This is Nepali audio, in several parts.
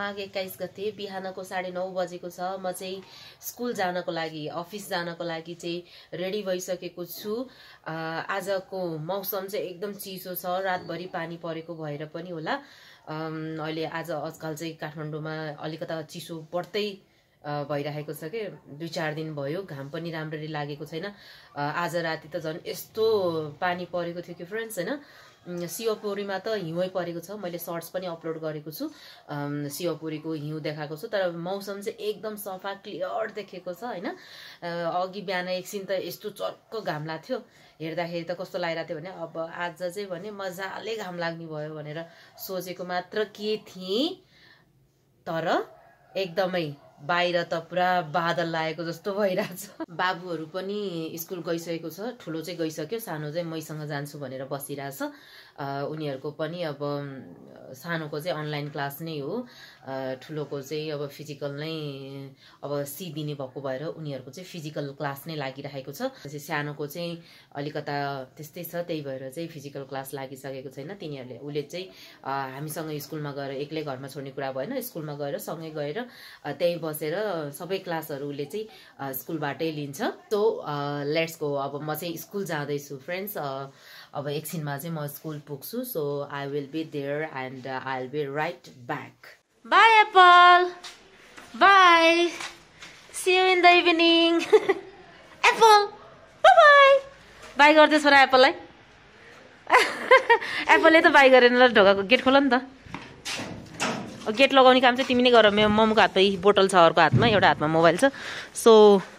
माघ 21 गते बिहानको 9:30 बजेको छ। म चाहिँ स्कुल जानको लागि अफिस जानको लागि चाहिँ रेडी भइसकेको छु। आजको मौसम चाहिँ एकदम चिसो छ, रातभरि पानी परेको भएर पनि होला। अहिले आजकल चाहिँ काठमाडौँमा अलिकता चिसो बढ्दै भइरहेको छ के 2-4 दिन भयो। घाम पनि राम्ररी लागेको छैन। आज राति त झन् यस्तो पानी परेको थियो कि फ्रेन्ड्स हैन। शिवपुरीमा त हिउँै परेको छ। मैले सर्ट्स पनि अपलोड गरेको छु, शिवपुरीको हिउँ देखाएको छु। तर मौसम चाहिँ एकदम सफा क्लियर देखेको छ हैन। अघि बिहान एकछिन त यस्तो चर्को घाम लाग्थ्यो, हेर्दाखेरि त कस्तो लागिरहेको थियो भने अब आज चाहिँ भने मजाले घाम लाग्ने भयो भनेर सोचेको मात्र के थिएँ। तर एकदमै बाहिर त पुरा बादल लागेको जस्तो भइरहेछ। बाबुहरू पनि स्कुल गइसकेको छ। ठुलो चाहिँ गइसक्यो, सानो चाहिँ मैसँग जान्छु भनेर बसिरहेछ। उनीहरूको पनि अब सानोको चाहिँ अनलाइन क्लास नै हो, ठुलोको चाहिँ अब फिजिकल नै अब सी दिने भएको भएर उनीहरूको चाहिँ फिजिकल क्लास नै लागिरहेको छ। सानोको चाहिँ अलिकता त्यस्तै छ, त्यही भएर चाहिँ फिजिकल क्लास लागिसकेको छैन। तिनीहरूले उसले चाहिँ हामीसँग स्कुलमा गएर एक्लै घरमा छोड्ने कुरा भएन, स्कुलमा गएर सँगै गएर त्यही बसेर सबै क्लासहरू उसले चाहिँ स्कुलबाटै लिन्छ। So let's go. अब म चाहिँ स्कुल जाँदैछु फ्रेन्ड्स। अब एकछिनमा चाहिँ म स्कुल पुग्छु। So I will be there and I will be right back. Bye Apple, bye, see you in the evening. Apple bye bye गर्दै छोरा एप्पललाई। एप्पलले त बाई गरेन ल, ढोकाको गेट खोल नि त। गेट लगाउने काम चाहिँ तिमी नै गर। मेरो मम्मीको हातमा बोतल छ, अर्को हातमा, एउटा हातमा मोबाइल छ। सो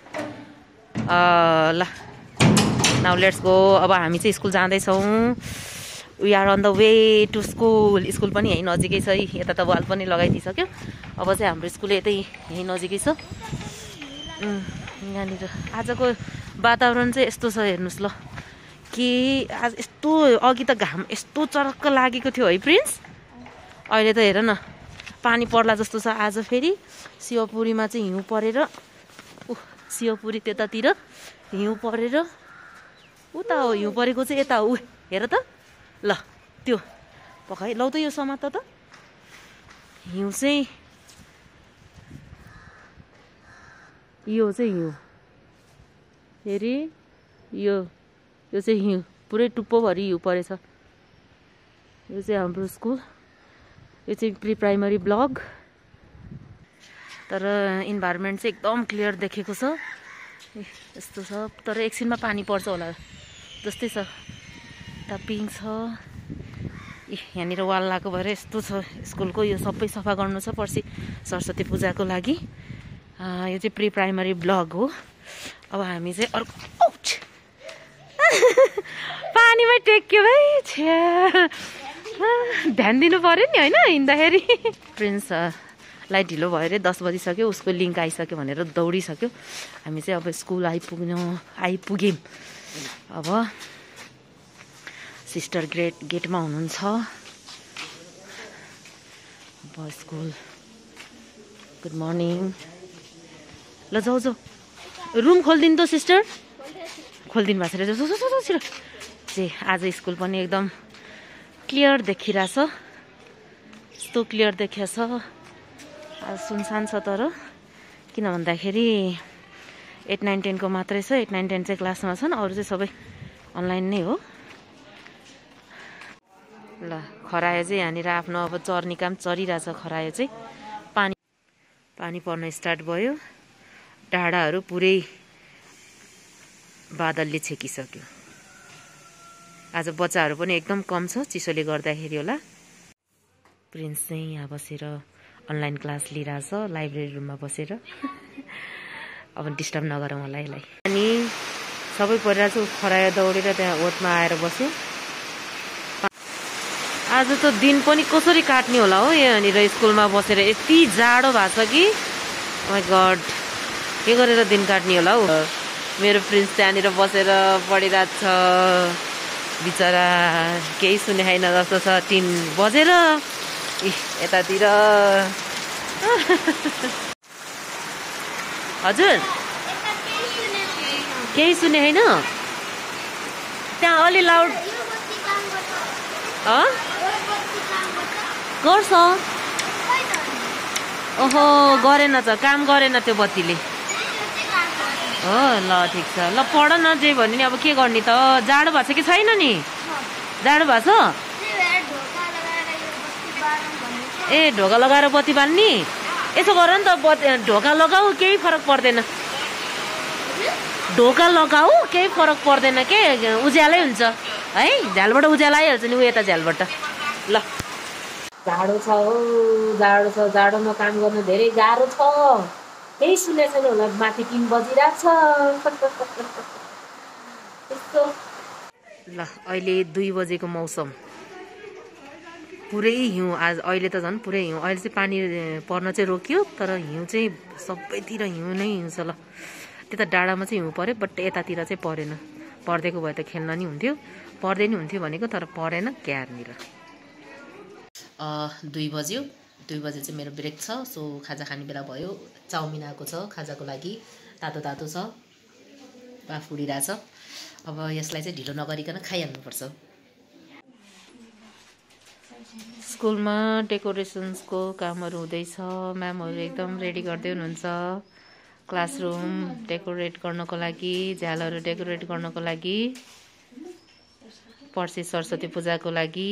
ल नाउ लेट्स गो। अब हामी चाहिँ स्कुल जाँदैछौँ। We are on the way to school. School पनि यहीँ नजिकै छ, यता त वाल पनि लगाइदिइसक्यो। अब चाहिँ हाम्रो स्कुल यतै यहीँ नजिकै छ। यहाँनिर आजको वातावरण चाहिँ यस्तो छ, हेर्नुहोस् ल। कि आज यस्तो अघि त घाम यस्तो चरक्क लागेको थियो है प्रिन्स। अहिले त हेर न पानी पर्ला जस्तो छ। आज फेरि शिवपुरीमा चाहिँ हिउँ परेर, शिवपुरी त्यतातिर हिउँ परेर उता हो, हिउँ परेको चाहिँ यता हो। हेर त ल, त्यो पकाइ लौ त, यो समात त। हिउँ चाहिँ यो चाहिँ हिउँ, फेरि यो चाहिँ हिउँ, पुरै टुप्पोभरि हिउँ परेछ। यो चाहिँ हाम्रो स्कुल, यो चाहिँ प्री प्राइमरी ब्लक। तर इन्भाइरोमेन्ट चाहिँ एकदम क्लियर देखेको छ। यस्तो छ, तर एकछिनमा पानी पर्छ होला जस्तै छ। यता पिङ छ। यहाँनिर वाल लगाएको भएर यस्तो छ। स्कुलको यो सबै सफा गर्नु छ पर्सि सरस्वती पूजाको लागि। यो चाहिँ प्री प्राइमरी ब्लक हो। अब हामी चाहिँ अर्को पानीमै टेक्यो भाइ, छ्या ध्यान दिनु पर्यो नि होइन हिँड्दाखेरि। प्रिन्स लाई ढिलो भयो अरे, 10 बजिसक्यो, उसको लिङ्क आइसक्यो भनेर दौडिसक्यो। हामी चाहिँ अब स्कुल आइपुग्यौँ। अब सिस्टर गेटमा हुनुहुन्छ। अब स्कुल, गुड मर्निङ। ल जाऊ जाऊ, रुम खोलिदिनु त सिस्टर। खोलिदिनु भएको छ छिटो चाहिँ। आज स्कुल पनि एकदम क्लियर देखिरहेछ, यस्तो क्लियर देखिएछ। आज सुनसान छ, तर किन भन्दाखेरि 8, 9, 10 को मात्रै छ। 8, 9, 10 चाहिँ क्लासमा छन्, अरू चाहिँ सबै अनलाइन नै हो। ल खरायो चाहिँ यहाँनिर आफ्नो अब चर्ने काम चलिरहेछ। खरायो चाहिँ पानी पर्न स्टार्ट भयो। डाँडाहरू पुरै बादलले छेकिसक्यो। आज बच्चाहरू पनि एकदम कम छ, चिसोले गर्दाखेरि होला। प्रिन्स चाहिँ यहाँ बसेर अनलाइन क्लास लिइरहेछ, लाइब्रेरी रुममा बसेर। अब डिस्टर्ब नगरौँ होला यसलाई। अनि सबै परिरहेको छु। खरायो दौडेर त्यहाँ ओतमा आएर बस्यो। आज त दिन पनि कसरी काट्ने होला हो यहाँनिर स्कुलमा बसेर। यति जाडो भएको छ कि माई गड, के गरेर दिन काट्ने होला हौ। मेरो प्रिन्स त्यहाँनिर बसेर पढिरहेको छ बिचरा, केही सुने छैन जस्तो छ। 3 बजेर यतातिर। हजुर केही सुने छैन त्यहाँ। अलि लाउड गर्छ। ओहो गरेन त काम गरेन त्यो बत्तीले हो ल ठिक छ ल पढ न जे भन्यो नि अब के गर्ने त जाडो भएको छ कि छैन नि जाडो भएको छ ए ढोका लगाएर बत्ती बाल्ने यसो गर नि त ढोका लगाऊ केही फरक पर्दैन ढोका लगाऊ केही फरक पर्दैन के उज्यालै हुन्छ है झ्यालबाट उज्यालो आइहाल्छ नि उ यता झ्यालबाट ल जाडो छ हो जाडो छ जाडोमा काम गर्नु धेरै गाह्रो छ केही सुनेको छैन होला माथि 3 बजिरहेको छ ल अहिले 2 बजेको मौसम पुरै हिउँ आज अहिले त झन् पुरै हिउँ अहिले चाहिँ पानी पर्न चाहिँ रोकियो तर हिउँ चाहिँ सबैतिर हिउँ नै हिउँ छ ल त्यता डाँडामा चाहिँ हिउँ पर्यो बट यतातिर चाहिँ परेन पर्देको भए त खेल्न नि हुन्थ्यो पर्दै नि हुन्थ्यो भनेको तर परेन क्यारनिर 2 बज्यो 2 बजे चाहिँ मेरो ब्रेक छ सो खाजा खाने बेला भयो चाउमिन आएको छ खाजाको लागि तातो तातो छ बाफ उडिरहेछ अब यसलाई चाहिँ ढिलो नगरिकन खाइहाल्नुपर्छ स्कुलमा डेकोरेसन्सको कामहरू हुँदैछ म्यामहरू एकदम रेडी गर्दै हुनुहुन्छ क्लासरुम डेकोरेट गर्नको लागि झ्यालहरू डेकोरेट गर्नको लागि पर्सि सरस्वती पूजाको लागि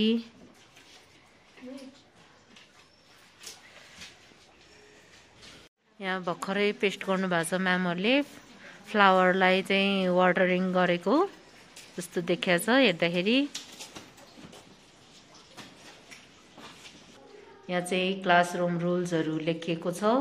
यहाँ भर्खरै पेस्ट गर्नुभएको छ म्यामहरूले फ्लावरलाई चाहिँ वाटरिङ गरेको जस्तो देखिएको छ हेर्दाखेरि यहाँ चाहिँ क्लासरुम रुल्सहरू लेखिएको छ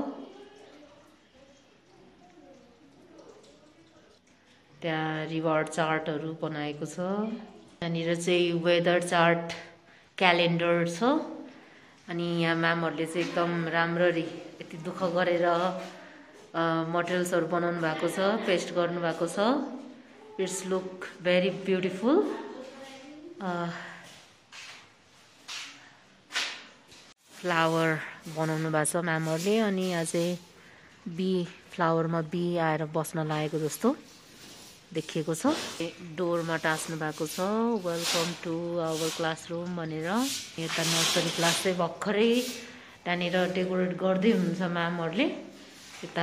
त्यहाँ रिवार्ड चार्टहरू बनाएको छ यहाँनिर चाहिँ वेदर चार्ट क्यालेन्डर छ अनि यहाँ म्यामहरूले चाहिँ एकदम राम्ररी यति दुःख गरेर मटेरियल्सहरू बनाउनु भएको छ पेस्ट गर्नु भएको छ it's look very beautiful flower बनाउनु भएको छ म्यामहरूले अनि यहाँ चाहिँ बी फ्लावरमा बी आएर बस्न लागेको जस्तो देखिएको छ डोरमा टाँस्नु भएको छ वेलकम टु आवर क्लासरुम भनेर यता नर्सरी क्लास चाहिँ भर्खरै त्यहाँनिर डेकोरेट गर्दै हुनुहुन्छ म्यामहरूले यता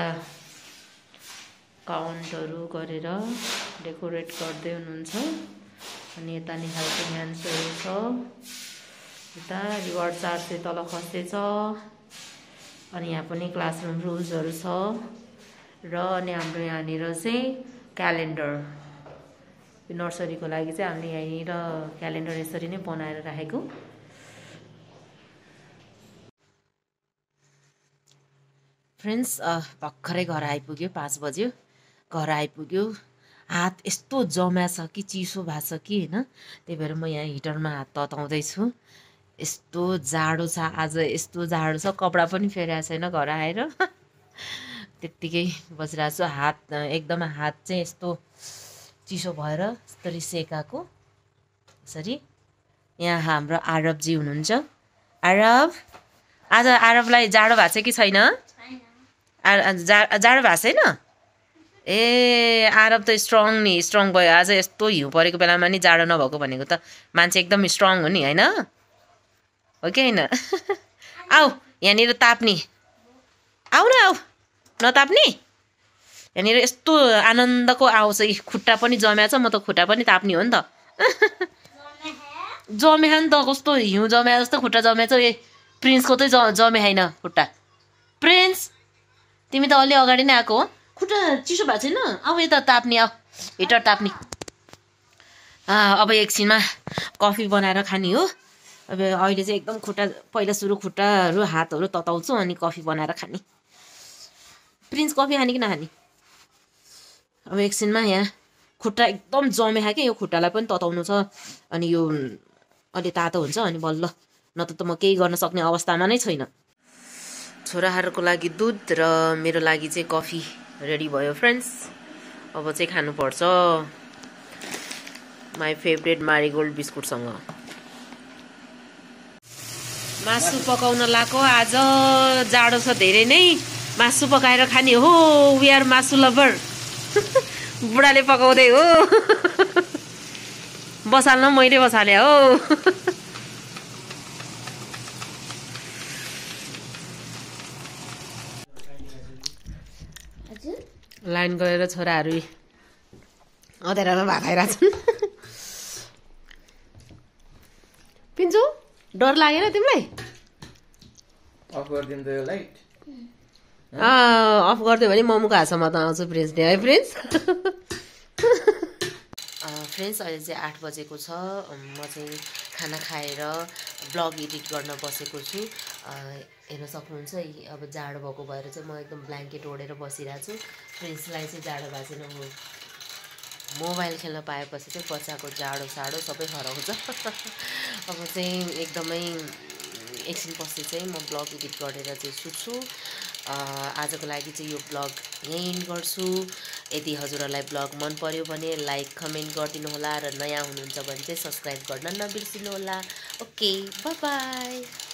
काउन्टहरू गरेर डेकोरेट गर्दै हुनुहुन्छ अनि यता नि हेल्पिङ ह्यान्ड्सहरू छ यता रिवार्ड चार्ट चाहिँ तल खस्दैछ अनि यहाँ पनि क्लासरुम रुल्सहरू छ र अनि हाम्रो यहाँनिर चाहिँ क्यालेन्डर नर्सरीको लागि चाहिँ हामीले यहाँनिर क्यालेन्डर यसरी नै बनाएर राखेको फ्रेन्ड्स भर्खरै घर आइपुग्यो 5 बज्यो घर आइपुग्यो हात यस्तो जम्या छ कि चिसो भएको छ कि होइन त्यही भएर म यहाँ हिटरमा हात तताउँदैछु यस्तो जाडो छ आज यस्तो जाडो छ कपडा पनि फेरेको छैन घर आएर त्यत्तिकै बसिरहेको छु हात एकदम हात चाहिँ यस्तो चिसो भएर यस्तरी सेकाएको यसरी यहाँ हाम्रो आरबजी हुनुहुन्छ आरब आज आरबलाई जाडो भएको छ कि छैन जाडो भएको छैन ए आरब त स्ट्रङ नि स्ट्रङ भयो आज यस्तो हिउँ परेको बेलामा नि जाडो नभएको भनेको त मान्छे एकदम स्ट्रङ हो नि होइन हो कि होइन आऊ यहाँनिर ताप्ने आऊ न आऊ नताप्ने यहाँनिर यस्तो आनन्दको आउँछ खुट्टा पनि जम्या छ म त खुट्टा पनि ताप्ने हो नि त जम्या नि त कस्तो हिउँ जम्या जस्तो खुट्टा जम्या छ ए प्रिन्सको चाहिँ जमे छैन खुट्टा प्रिन्स तिमी त अलि अगाडि नै आएको हो खुट्टा चिसो भएको छैन अब यता ताप्ने आऊ हिटर ताप्ने अब एकछिनमा कफी बनाएर खाने हो अब अहिले चाहिँ एकदम खुट्टा पहिला सुरु खुट्टाहरू हातहरू तताउँछु अनि कफी बनाएर खाने प्रिन्स कफी खाने कि नखाने अब एकछिनमा यहाँ खुट्टा एकदम जमेखा क्या यो खुट्टालाई पनि तताउनु छ अनि यो अलि तातो हुन्छ अनि बल्ल नत्र त म केही गर्न सक्ने अवस्थामा नै छैन छोराहरूको लागि दुध र मेरो लागि चाहिँ कफी रेडी भयो फ्रेन्ड्स अब चाहिँ खानुपर्छ माई फेभरेट मारीगोल्ड बिस्कुटसँग मासु पकाउन लाएको आज जाडो छ धेरै नै मासु पकाएर खाने हो वी आर मासु लभर बुढाले पकाउँदै हो बसाल्न मैले बसाले हो लाइन गएर छोराहरू अँध्यारोमा भात खाइरहेछन् पिन्चु डर लागेन तिमीलाई अफ गरिदिनु त यो लाइट अफ गरिदियो भने मम्मीको हातसम्म त आउँछु फ्रेन्ड्स डे है फ्रेन्ड्स फ्रेन्ड्स अहिले चाहिँ 8 बजेको छ म चाहिँ खाना खाएर ब्लग एडिट गर्न बसेको छु हेर्न सक्नुहुन्छ अब जाडो भएको भएर चाहिँ म एकदम ब्ल्याङ्केट ओढेर बसिरहेको छु फ्रेन्ड्सलाई चाहिँ जाडो भएको छैन मोबाइल खेल्न पाएपछि चाहिँ बच्चाको जाडो साडो सबै हराउँछ अब चाहिँ एकदमै एकछिन पछि चाहिँ म ब्लग एडिट गरेर चाहिँ सुत्छु आजको लागि चाहिँ यो ब्लग यहीँ एन्ड गर्छु यदि हजुरहरूलाई ब्लग मन पर्यो भने लाइक कमेन्ट गरिदिनु होला र नयाँ हुनुहुन्छ भने चाहिँ सब्सक्राइब गर्न नबिर्सिनु होला ओके बाइ बाइ